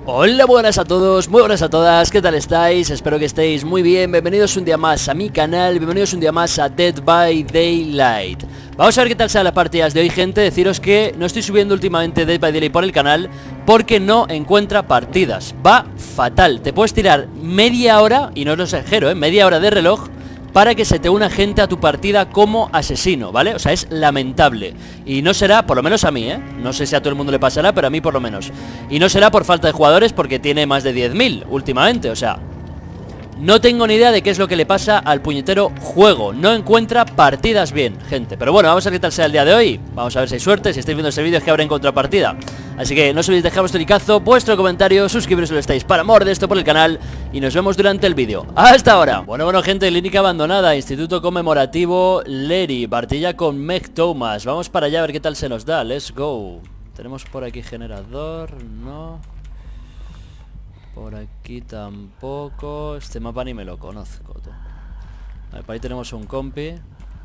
Hola, buenas a todos, muy buenas a todas, ¿qué tal estáis? Espero que estéis muy bien, bienvenidos un día más a mi canal, bienvenidos un día más a Dead by Daylight. Vamos a ver qué tal sean las partidas de hoy, gente. Deciros que no estoy subiendo últimamente Dead by Daylight por el canal porque no encuentra partidas. Va fatal, te puedes tirar media hora, y no os lo exagero, media hora de reloj para que se te una gente a tu partida como asesino, ¿vale? O sea, es lamentable. Y no será, por lo menos a mí, no sé si a todo el mundo le pasará, pero a mí por lo menos. Y no será por falta de jugadores porque tiene más de 10.000 últimamente, o sea, no tengo ni idea de qué es lo que le pasa al puñetero juego. No encuentra partidas bien, gente. Pero bueno, vamos a ver qué tal sea el día de hoy. Vamos a ver si hay suerte. Si estáis viendo este vídeo es que habrá encontrado partida. Así que no os olvidéis dejar vuestro likeazo, vuestro comentario, suscribiros si lo estáis para more de esto por el canal. Y nos vemos durante el vídeo. ¡Hasta ahora! Bueno, gente, clínica abandonada, instituto conmemorativo Lery, partida con Meg Thomas. Vamos para allá a ver qué tal se nos da. Let's go. Tenemos por aquí generador, no. Por aquí tampoco. Este mapa ni me lo conozco, tú. A ver, por ahí tenemos un compi.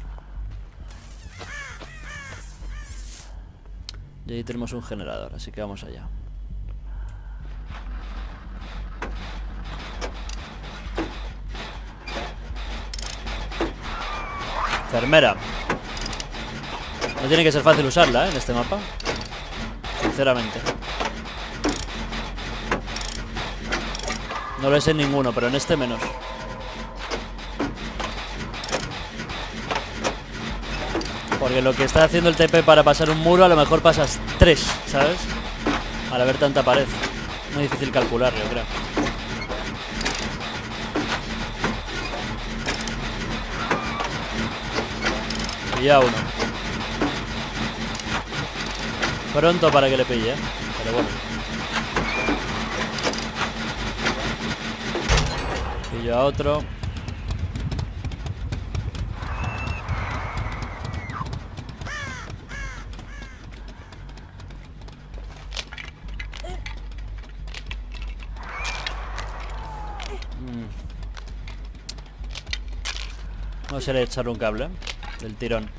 Y ahí tenemos un generador, así que vamos allá. Enfermera. No tiene que ser fácil usarla, en este mapa, sinceramente. No lo es en ninguno, pero en este menos. Porque lo que está haciendo el TP para pasar un muro, a lo mejor pasas 3, ¿sabes? Al haber tanta pared. Muy difícil calcular, yo creo. Pilla uno. Pronto para que le pille, pero bueno. Pillo a otro. Vamos a ir a echarle un cable del tirón.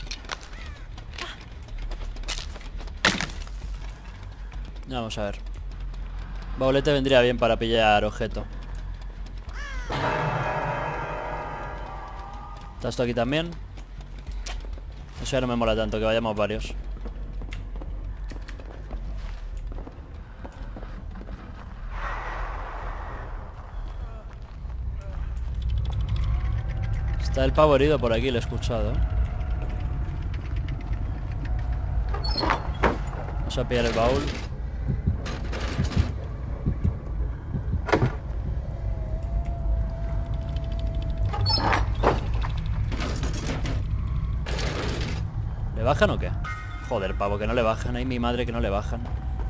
Vamos a ver. Baulete vendría bien para pillar objeto. ¿Está esto aquí también? Eso ya no me mola tanto, que vayamos varios. Está el pavo herido por aquí, lo he escuchado. Vamos a pillar el baúl. ¿Le bajan o qué? Joder, pavo, que no le bajan. Ay, mi madre, que no le bajan.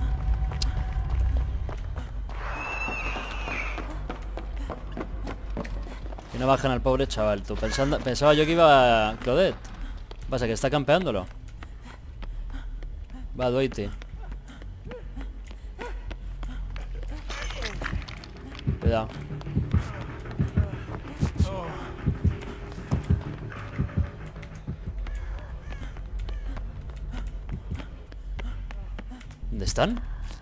Que no bajan al pobre chaval, tú. Pensaba yo que iba a Claudette. ¿Qué pasa? ¿Que está campeándolo? Va, Duity. Cuidado. ¿Dónde están?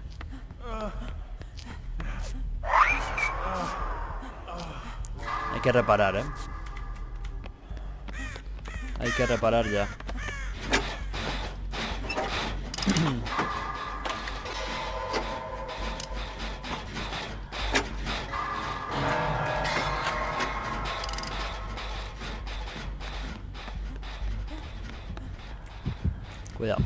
Hay que reparar, Hay que reparar ya. Cuidado.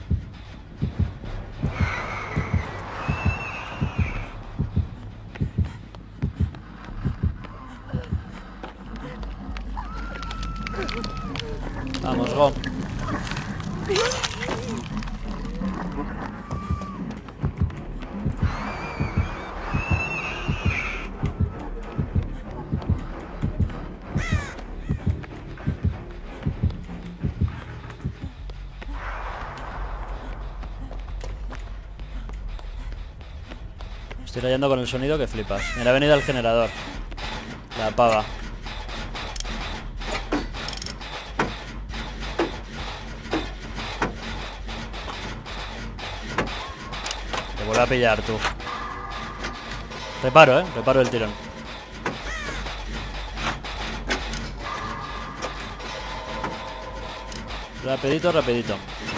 Vamos, go. Estoy rayando con el sonido que flipas. Mira, ha venido el generador. La pava. Te vuelvo a pillar, tú. Reparo, reparo el tirón. Rapidito, rapidito.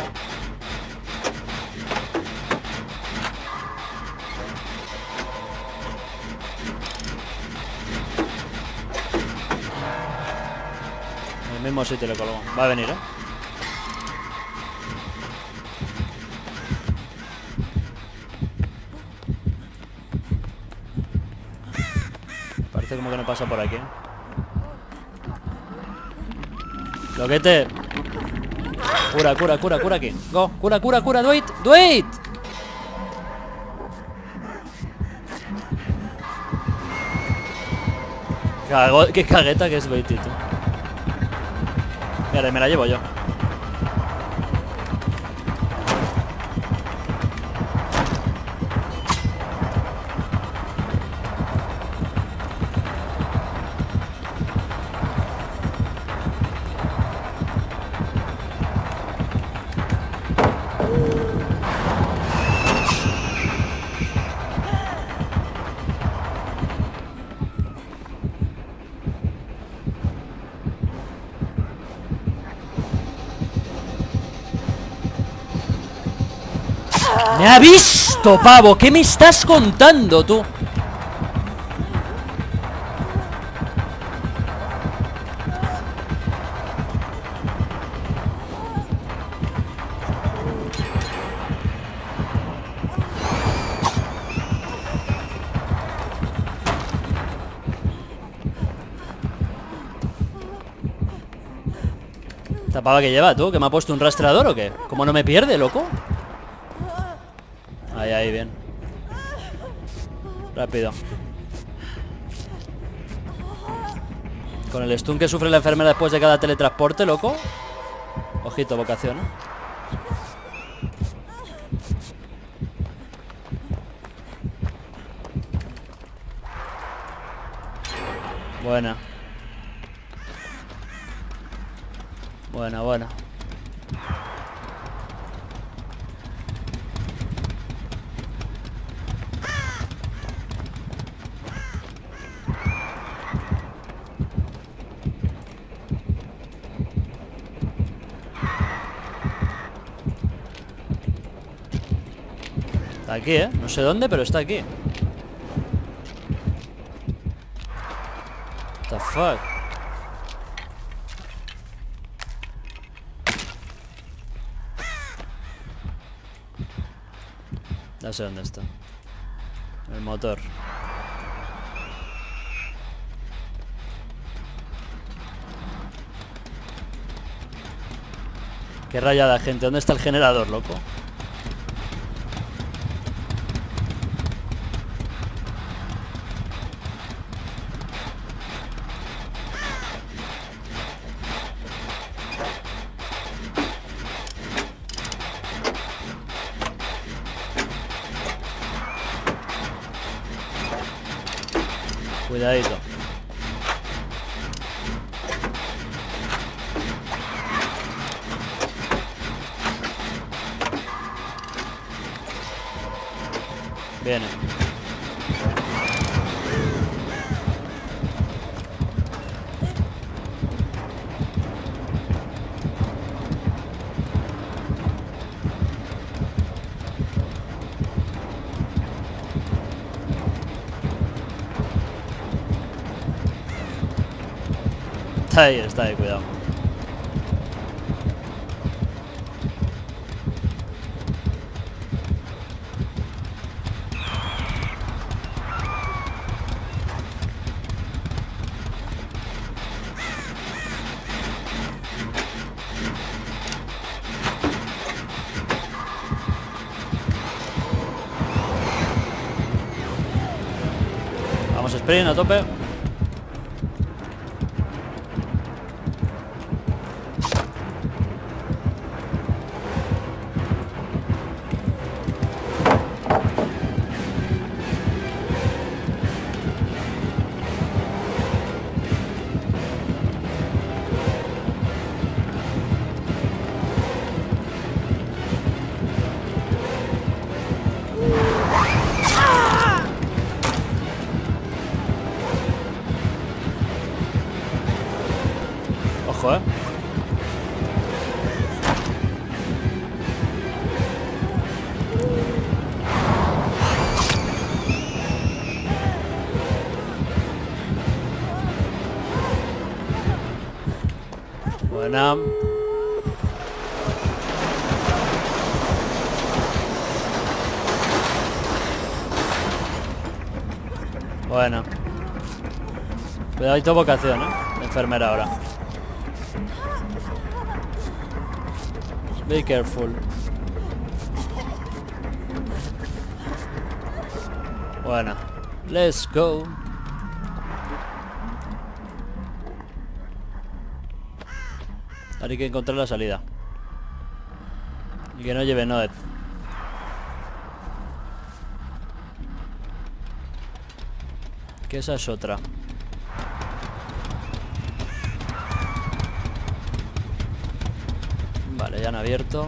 En el mismo sitio le colgo. Va a venir, Parece como que no pasa por aquí. Loquete. Cura, cura, cura, cura aquí. Go, cura, cura, cura, do it, do it. Qué cagueta que es Beatty, tú. Mira, me la llevo yo. ¡Me ha visto, pavo! ¿Qué me estás contando, tú? ¿Esta pava que lleva, tú? ¿Que me ha puesto un rastreador o qué? ¿Cómo no me pierde, loco? Ahí, ahí, bien. Rápido. Con el stun que sufre la enfermera después de cada teletransporte, loco. Ojito, vocación, ¿eh? Buena. Buena, buena. Está aquí, no sé dónde, pero está aquí. What the fuck. No sé dónde está. El motor. Qué rayada, gente. ¿Dónde está el generador, loco? Cuidadito. Viene. Está ahí, cuidado. Vamos, sprint a tope. Buena. Bueno. Cuidadito vocación, de enfermera ahora. Be careful. Bueno. Let's go. Ahora hay que encontrar la salida. Y que no lleve Noed. Que esa es otra. Vale, ya han abierto.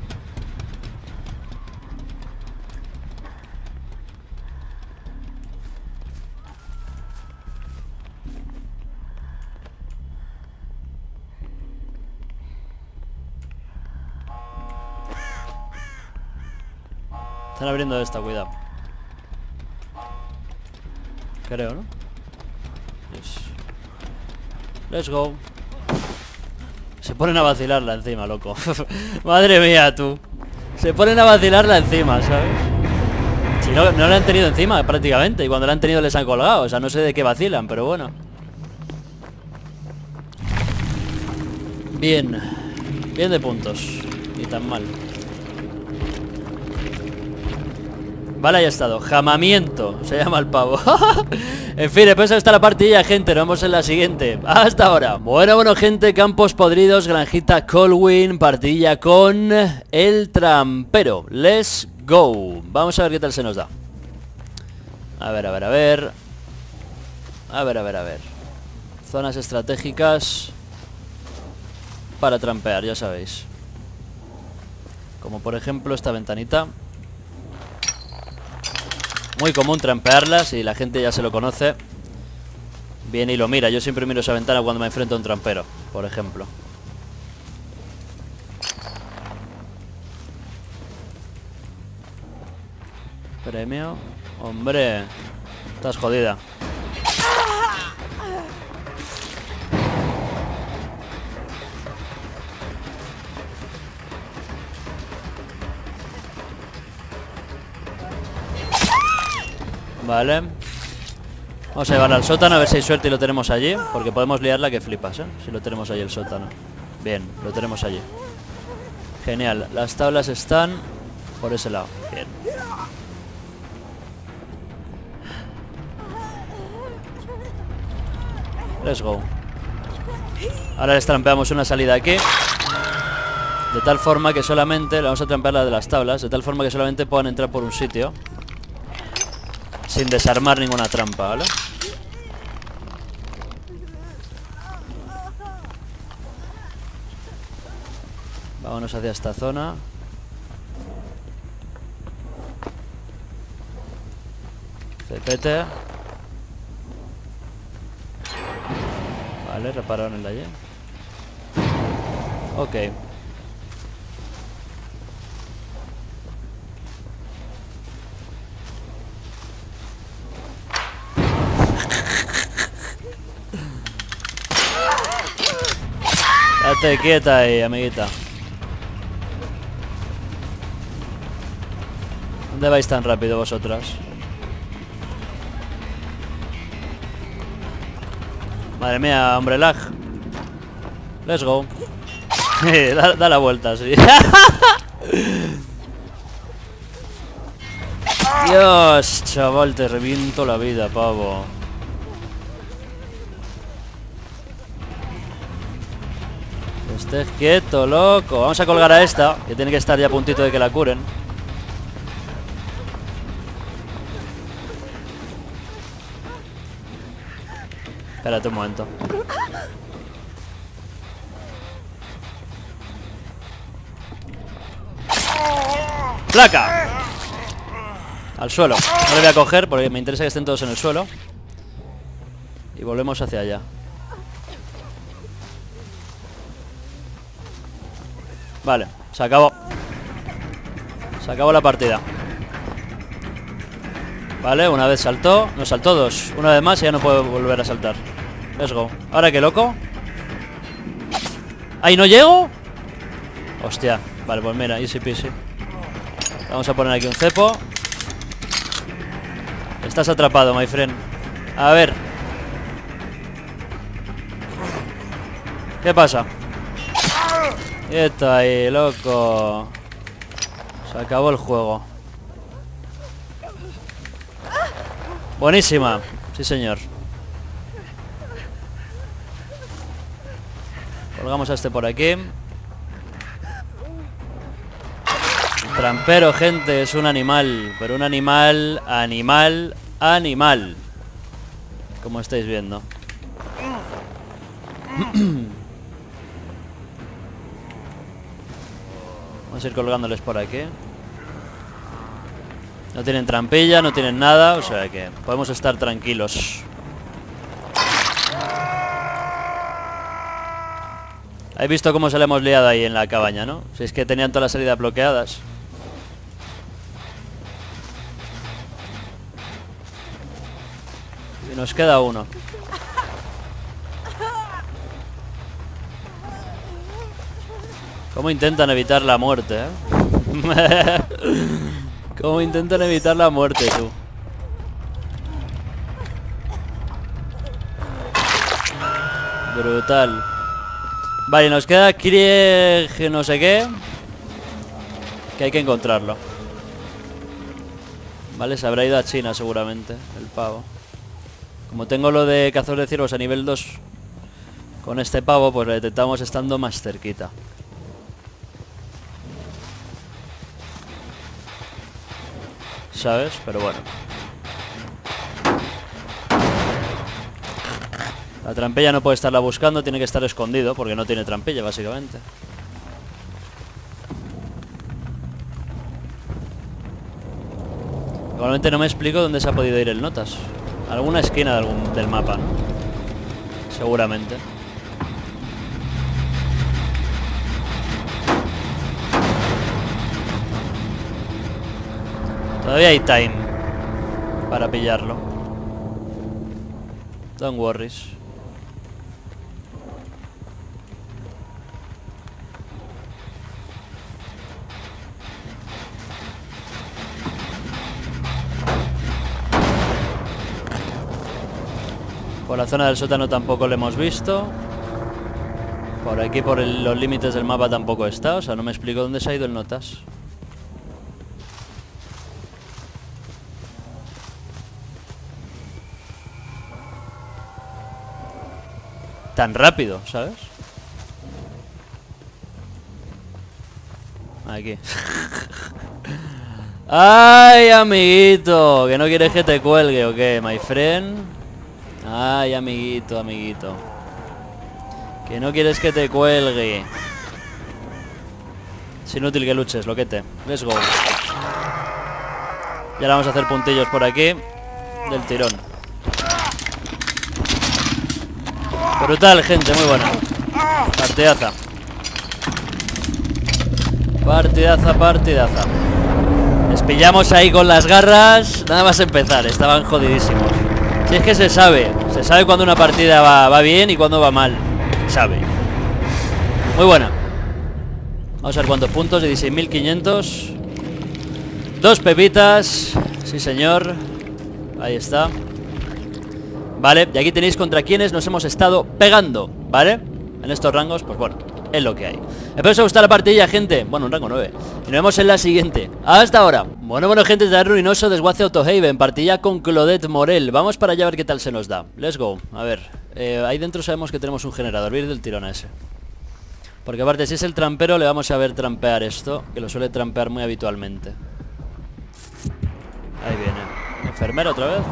Están abriendo esta, cuidado. Creo, ¿no? Yes. Let's go. Se ponen a vacilarla encima, loco. Madre mía, tú. Se ponen a vacilarla encima, ¿sabes? Si no, no la han tenido encima prácticamente. Y cuando la han tenido les han colgado. O sea, no sé de qué vacilan, pero bueno. Bien. Bien de puntos. Ni tan mal. Vale, ahí ha estado. Jamamiento. Se llama el pavo. En fin, después está la partida, gente. Nos vemos en la siguiente. Hasta ahora. Bueno, gente. Campos podridos. Granjita Colwyn. Partida con el trampero. Let's go. Vamos a ver qué tal se nos da. A ver. A ver. Zonas estratégicas para trampear, ya sabéis. Como por ejemplo esta ventanita. Muy común trampearlas y la gente ya se lo conoce. Viene y lo mira. Yo siempre miro esa ventana cuando me enfrento a un trampero, por ejemplo. Premio. Hombre, estás jodida. Vale. Vamos a llevarla al sótano a ver si hay suerte y lo tenemos allí. Porque podemos liarla que flipas, si lo tenemos allí el sótano. Bien, lo tenemos allí. Genial, las tablas están por ese lado. Bien. Let's go. Ahora les trampeamos una salida aquí. De tal forma que solamente... Le vamos a trampear la de las tablas. De tal forma que solamente puedan entrar por un sitio sin desarmar ninguna trampa, ¿vale? Vámonos hacia esta zona. Cepete. Vale, repararon el de allí. Ok. Quédate quieta ahí, amiguita. ¿Dónde vais tan rápido vosotras? Madre mía, hombre lag. Let's go. da la vuelta, sí. Dios, chaval, te reviento la vida, pavo. Estés quieto, loco. Vamos a colgar a esta, que tiene que estar ya a puntito de que la curen. Espérate un momento. ¡Placa! Al suelo. No le voy a coger porque me interesa que estén todos en el suelo. Y volvemos hacia allá. Vale, se acabó. Se acabó la partida. Vale, una vez saltó. Nos saltó dos. Una vez más y ya no puedo volver a saltar. Let's go. ¿Ahora qué, loco? ¡Ay, no llego! Hostia, vale, pues mira, easy peasy. Vamos a poner aquí un cepo. Estás atrapado, my friend. A ver. ¿Qué pasa? Quieto ahí, loco. Se acabó el juego. Buenísima. Sí, señor. Colgamos a este por aquí. Trampero, gente, es un animal. Pero un animal, animal. Como estáis viendo. Vamos a ir colgándoles por aquí. No tienen trampilla, no tienen nada. O sea que podemos estar tranquilos. ¿Habéis visto cómo se le hemos liado ahí en la cabaña, no? Si es que tenían todas las salidas bloqueadas. Y nos queda uno. ¿Cómo intentan evitar la muerte, eh? ¿Cómo intentan evitar la muerte, tú? Brutal. Vale, nos queda Krieg no sé qué. Que hay que encontrarlo. Vale, se habrá ido a China seguramente, el pavo. Como tengo lo de cazador de ciervos a nivel 2 con este pavo, pues lo detectamos estando más cerquita. ¿Sabes? Pero bueno. La trampilla no puede estarla buscando, tiene que estar escondido porque no tiene trampilla, básicamente. Igualmente no me explico dónde se ha podido ir el Notas. Alguna esquina del mapa, ¿no? Seguramente. Todavía hay time para pillarlo. Don't worries. Por la zona del sótano tampoco lo hemos visto. Por aquí, por los límites del mapa tampoco está. O sea, no me explico dónde se ha ido el Notas. Tan rápido, ¿sabes? Aquí. Ay, amiguito, que no quieres que te cuelgue o qué, my friend. Ay, amiguito, amiguito, que no quieres que te cuelgue. Es inútil que luches, loquete. Let's go. Y ahora vamos a hacer puntillos por aquí del tirón. Brutal, gente, muy buena. Partidaza. Partidaza, partidaza. Les pillamos ahí con las garras. Nada más empezar, estaban jodidísimos. Si es que se sabe cuando una partida va bien y cuando va mal. Se sabe. Muy buena. Vamos a ver cuántos puntos. 16.500. 2 pepitas. Sí, señor. Ahí está. Vale, y aquí tenéis contra quienes nos hemos estado pegando, ¿vale? En estos rangos, pues bueno, es lo que hay. Espero que os haya gustado la partida, gente. Bueno, un rango 9. Y nos vemos en la siguiente. Hasta ahora. Bueno, gente, de ruinoso desguace Autohaven. Partida con Claudette Morel. Vamos para allá a ver qué tal se nos da. Let's go. A ver, ahí dentro sabemos que tenemos un generador. Voy a ir del tirón a ese. Porque aparte, si es el trampero, le vamos a ver trampear esto, que lo suele trampear muy habitualmente. Ahí viene. Enfermera otra vez.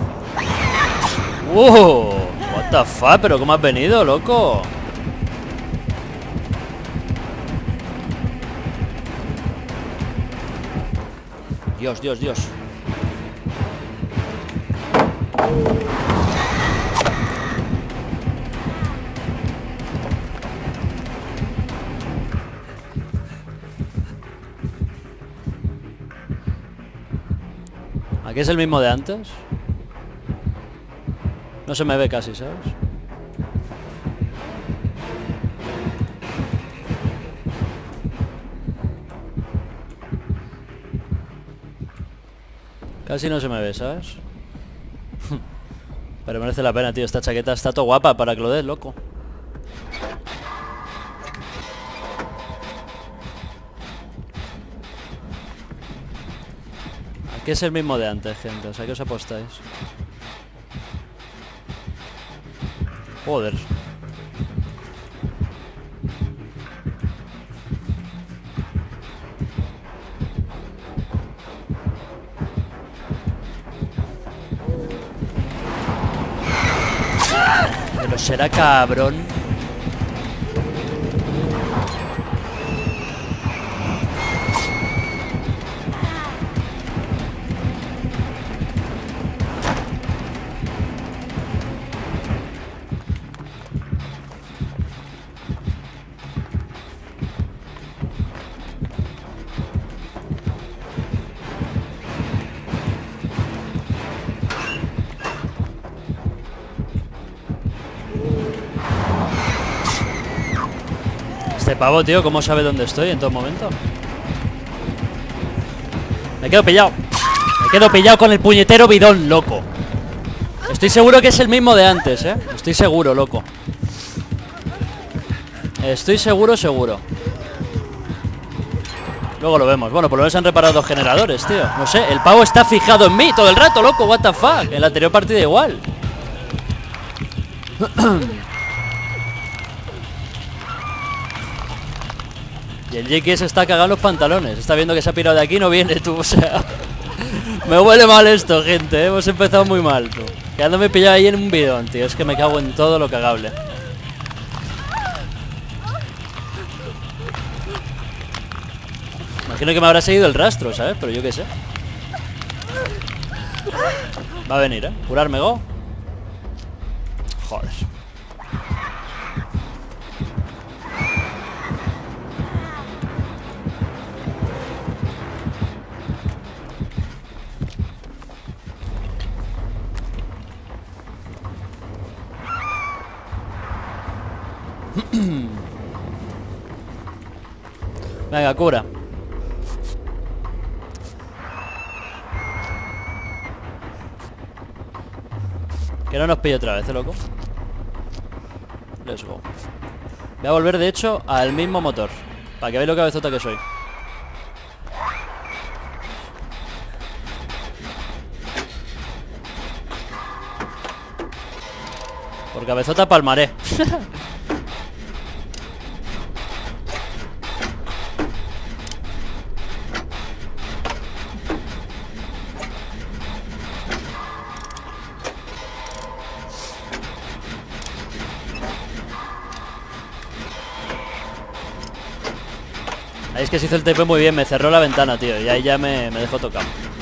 What the fuck, pero ¿cómo has venido, loco? Dios, Dios, Dios. ¿Aquí es el mismo de antes? No se me ve casi, ¿sabes? Casi no se me ve, ¿sabes? Pero merece la pena, tío. Esta chaqueta está todo guapa para que lo des, loco. Aquí es el mismo de antes, gente. O sea, ¿qué os apostáis? Joder. Pero será cabrón. Este pavo, tío, ¿cómo sabe dónde estoy en todo momento? Me quedo pillado. Me quedo pillado con el puñetero bidón, loco. Estoy seguro que es el mismo de antes, ¿eh? Estoy seguro, loco. Estoy seguro. Luego lo vemos. Bueno, por lo menos han reparado 2 generadores, tío. No sé, el pavo está fijado en mí todo el rato, loco. What the fuck. En la anterior partida igual. Y el Jake se está cagando los pantalones. Está viendo que se ha pirado de aquí y no viene, tú. O sea, me huele mal esto, gente, ¿eh? Hemos empezado muy mal, tú. Quedándome pillado ahí en un bidón, tío. Es que me cago en todo lo cagable. Imagino que me habrá seguido el rastro, ¿sabes? Pero yo qué sé. Va a venir, ¿eh? Curarme, go. Joder. Venga, cura. Que no nos pille otra vez, loco. Let's go. Voy a volver, de hecho, al mismo motor, para que veáis lo cabezota que soy. Por cabezota palmaré. Ahí es que se hizo el TP muy bien, me cerró la ventana, tío. Y ahí ya me dejó tocado.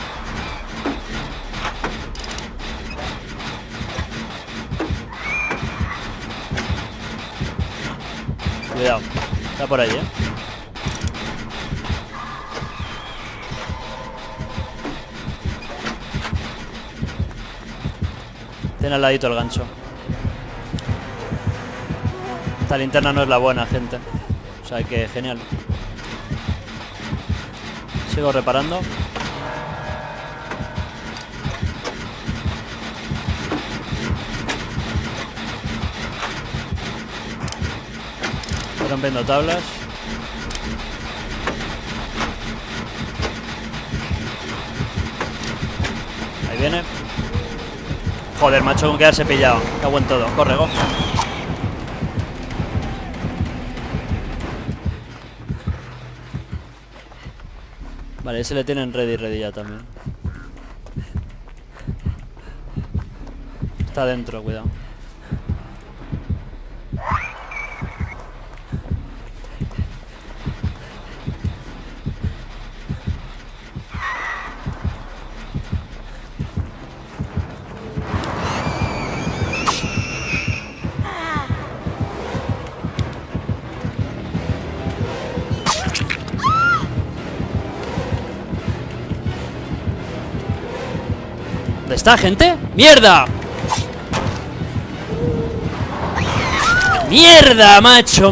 Cuidado, está por ahí, ¿eh? Tiene al ladito el gancho. Esta linterna no es la buena, gente. O sea que genial. Sigo reparando. Estoy rompiendo tablas. Ahí viene. Joder, macho, con quedarse pillado. Cago en todo. Corre, go. Vale, ese le tienen ready ya también. Está dentro, cuidado. ¿Dónde está, gente? ¡Mierda! ¡Mierda, macho!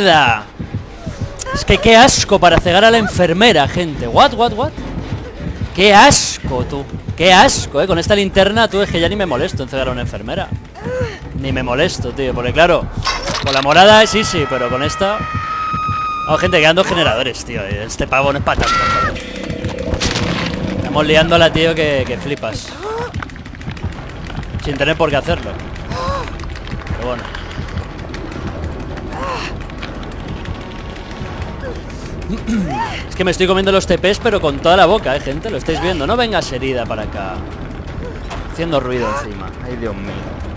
¡Mierda! Es que qué asco para cegar a la enfermera, gente. ¿What? ¡Qué asco, tú! ¡Qué asco, Con esta linterna, tú, es que ya ni me molesto en cegar a una enfermera. Ni me molesto, tío. Porque claro, con la morada sí, pero con esta... Oh, gente, quedan 2 generadores, tío. Este pavo no es para tanto, joder. Estamos liándola, tío, que flipas. Sin tener por qué hacerlo. Pero bueno. Es que me estoy comiendo los TPs, pero con toda la boca, gente. Lo estáis viendo. No vengas herida para acá. Haciendo ruido encima. Ay, Dios mío.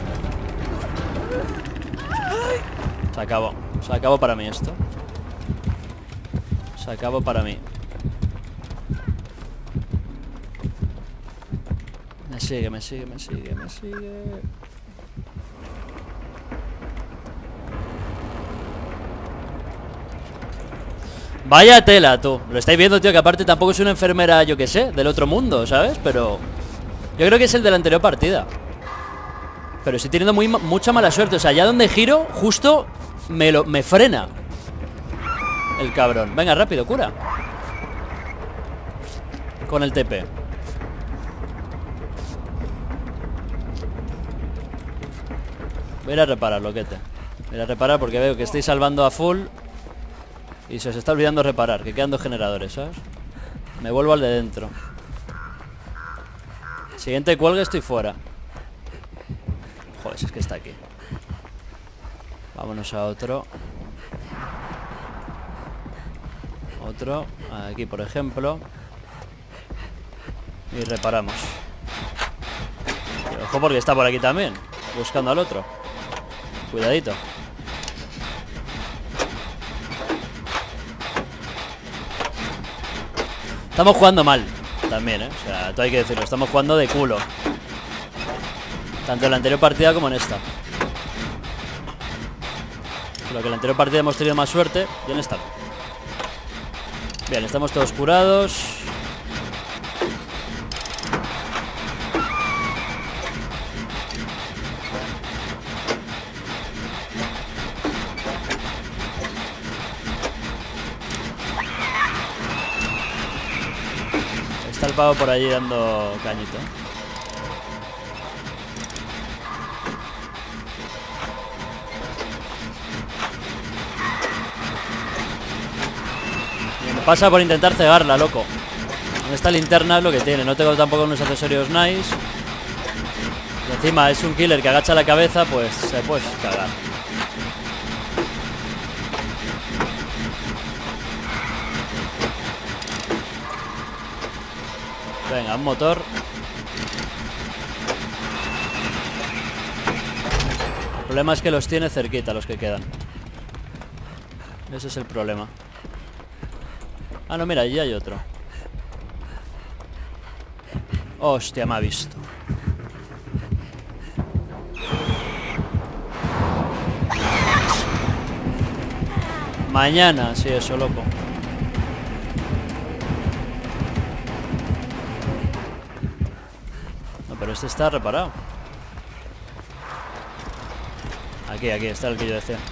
Se acabó. Se acabó para mí esto. Se acabó para mí. Me sigue. Vaya tela, tú. Lo estáis viendo, tío, que aparte tampoco es una enfermera, yo que sé, del otro mundo, ¿sabes? Pero yo creo que es el de la anterior partida. Pero estoy teniendo mucha mala suerte. O sea, ya donde giro, justo me frena el cabrón. Venga, rápido, cura. Con el TP. Voy a ir a reparar, loquete. Voy a ir a reparar porque veo que estáis salvando a full y se os está olvidando reparar, que quedan 2 generadores, ¿sabes? Me vuelvo al de dentro. Siguiente cuelgue, estoy fuera. Joder, si es que está aquí. Vámonos a otro. Otro, aquí por ejemplo. Y reparamos. Y ojo porque está por aquí también, buscando al otro. Cuidadito. Estamos jugando mal también, O sea, todo hay que decirlo, estamos jugando de culo. Tanto en la anterior partida como en esta. Lo que en la anterior partida hemos tenido más suerte. Y en esta. Bien, estamos todos curados. Está el pavo por allí dando cañito. Y me pasa por intentar cegarla, loco. Esta linterna es lo que tiene. No tengo tampoco unos accesorios nice. Y encima es un killer que agacha la cabeza, pues se puede cagar. Venga, un motor. El problema es que los tiene cerquita los que quedan. Ese es el problema. Ah, no, mira, allí hay otro. Hostia, me ha visto. Mañana, sí, eso, loco. No, pero este está reparado. Aquí está el que yo decía.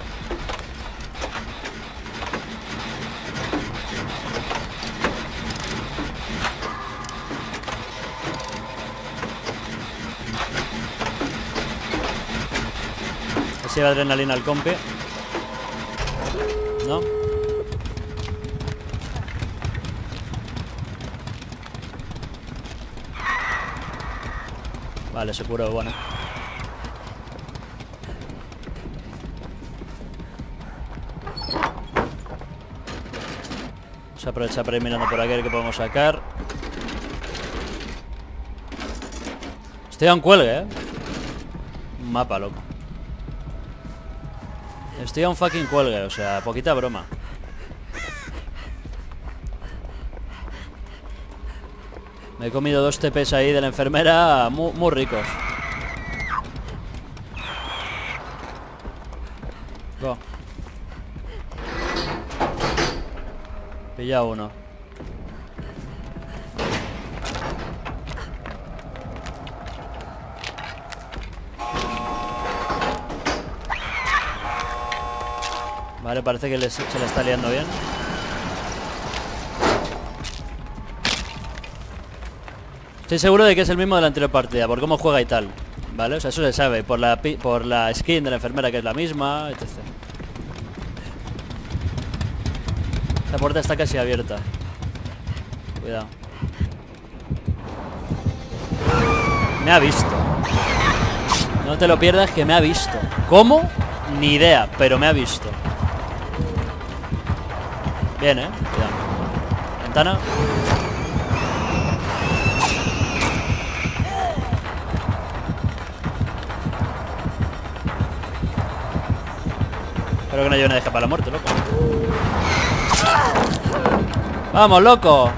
Ese lleva adrenalina al compi. ¿No? Vale, se curó, bueno. Vamos a aprovechar para ir mirando por aquí a ver qué podemos sacar. Estoy a un cuelgue, Un mapa, loco. Estoy a un fucking cuelgue, o sea, poquita broma. Me he comido 2 TPs ahí de la enfermera muy ricos. Go. Pilla uno. Vale, parece que se le está liando bien. Estoy seguro de que es el mismo de la anterior partida, por cómo juega y tal. ¿Vale? O sea, eso se sabe, por la skin de la enfermera que es la misma, etc. La puerta está casi abierta. Cuidado. Me ha visto. No te lo pierdas que me ha visto. ¿Cómo? Ni idea, pero me ha visto. Bien, cuidado. Ventana. Espero que no haya una deja para la muerte, loco. ¡Vamos, loco!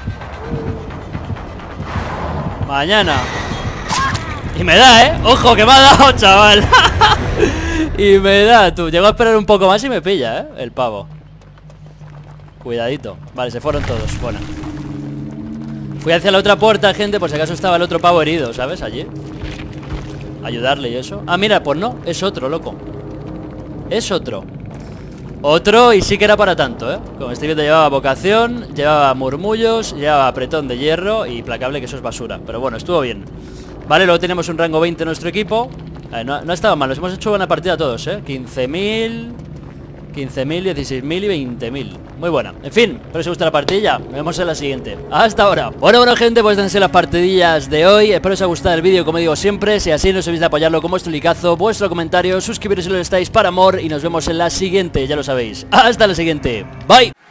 Mañana. Y me da, ¡Ojo, que me ha dado, chaval! Y me da, tú. Llego a esperar un poco más y me pilla, el pavo. Cuidadito. Vale, se fueron todos. Bueno. Fui hacia la otra puerta, gente, por si acaso estaba el otro pavo herido, ¿sabes? Allí. Ayudarle y eso. Ah, mira, pues no. Es otro, loco. Es otro. Otro y sí que era para tanto, Como estoy viendo, llevaba vocación, llevaba murmullos, llevaba apretón de hierro y placable, que eso es basura. Pero bueno, estuvo bien. Vale, luego tenemos un rango 20 en nuestro equipo. No ha estado mal, nos hemos hecho buena partida todos, 15.000, 15.000, 16.000 y 20.000. Muy buena. En fin, espero que os guste la partida. Nos vemos en la siguiente. Hasta ahora. Bueno, gente, pues dense las partidillas de hoy. Espero que os haya gustado el vídeo, como digo siempre. Si así, no os olvidéis de apoyarlo con vuestro likeazo, vuestro comentario, suscribiros si lo estáis para amor. Y nos vemos en la siguiente, ya lo sabéis. Hasta la siguiente. Bye.